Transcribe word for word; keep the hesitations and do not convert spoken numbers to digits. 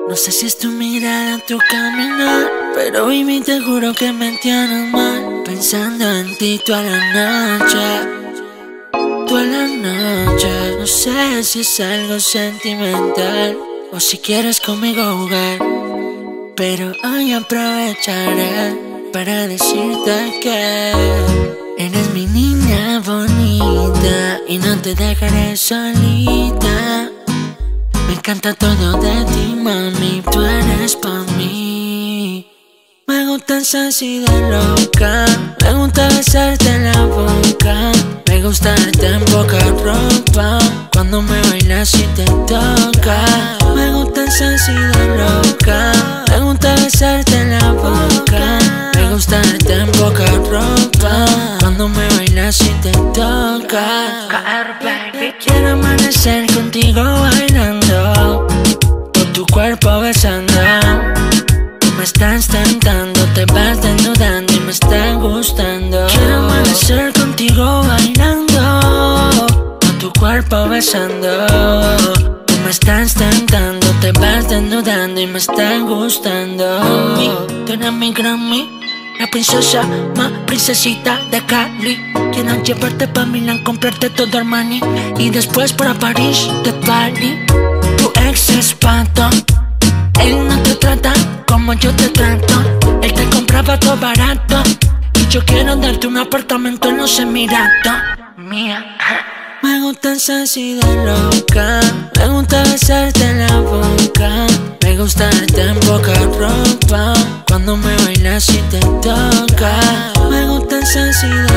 No sé si es tu mirada, tu caminar, pero baby te juro que me tienes mal. Pensando en ti toda la noche, toda la noche. No sé si es algo sentimental o si quieres conmigo jugar, pero hoy aprovecharé para decirte que eres mi niña bonita y no te dejaré solita. Me encanta todo de ti, mami, tú eres pa' mí. Me gustas así de loca, me gusta besarte en la boca, me gusta darte en poca ropa cuando me bailas y te toca. Me gustas así de loca, me gusta besarte en la boca, me gusta darte en poca ropa cuando me bailas y te toca. Quiero amanecer contigo bailando, con tu cuerpo besando. Me estás tentando, te vas desnudando y me está gustando. Quiero amanecer contigo bailando, con tu cuerpo besando. Tú me estás tentando, te vas desnudando y me está gustando. Mami, tú eres mi Grammy, la princesa, más princesita de Cali. Quiero llevarte pa' Milán, comprarte todo Armani y después para París de party. Tu ex es pato, él no te trata como yo te trato. Él te compraba todo barato y yo quiero darte un apartamento en los Emiratos. Mía. Me gustas así de loca, me gusta besarte en la boca, me gusta darte en poca ropa cuando me bailas y te toca. Me gustas así de